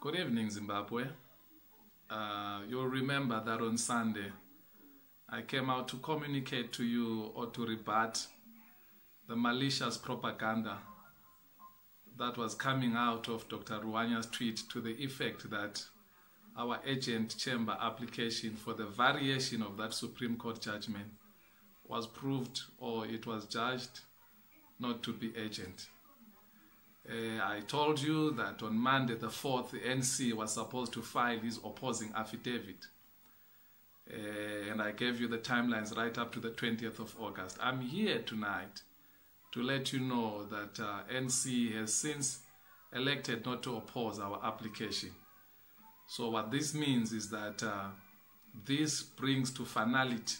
Good evening, Zimbabwe. You'll remember that on Sunday, I came out to communicate to you or to rebut the malicious propaganda that was coming out of Dr. Ruanya's tweet to the effect that our urgent chamber application for the variation of that Supreme Court judgment was proved, or it was judged not to be urgent. I told you that on Monday the 4th, the NC was supposed to file his opposing affidavit. And I gave you the timelines right up to the 20th of August. I'm here tonight to let you know that NC has since elected not to oppose our application. So what this means is that this brings to finality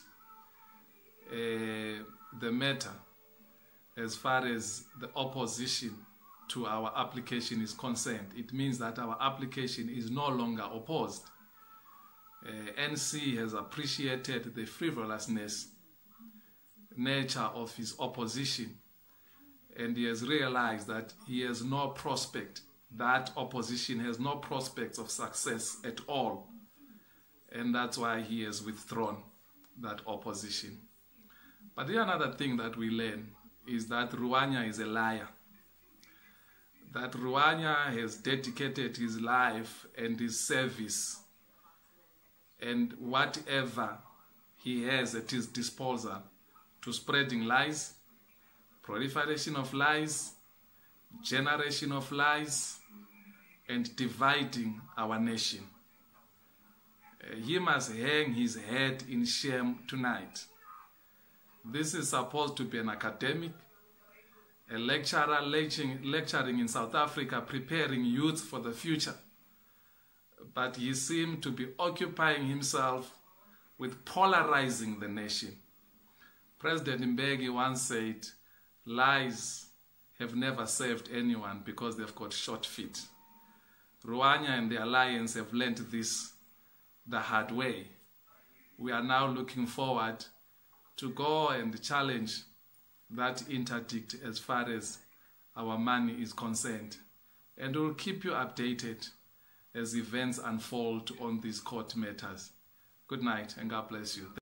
the matter as far as the opposition to our application is concerned. It means that our application is no longer opposed. NC has appreciated the frivolousness nature of his opposition, and he has realized that he has no prospect, that opposition has no prospects of success at all, and that's why he has withdrawn that opposition. But the another thing that we learn is that Ruanya is a liar. That Ruanya has dedicated his life and his service and whatever he has at his disposal to spreading lies, proliferation of lies, generation of lies, and dividing our nation. He must hang his head in shame tonight. This is supposed to be an academic, a lecturer lecturing in South Africa, preparing youth for the future. But he seemed to be occupying himself with polarizing the nation. President Mbeki once said, lies have never saved anyone because they've got short feet. Ruanya and the Alliance have learned this the hard way. We are now looking forward to go and challenge that interdict as far as our money is concerned. And we'll keep you updated as events unfold on these court matters. Good night and God bless you.